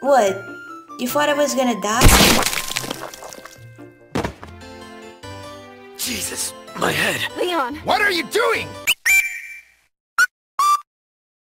What? You thought I was gonna die? Jesus, my head. Leon! What are you doing?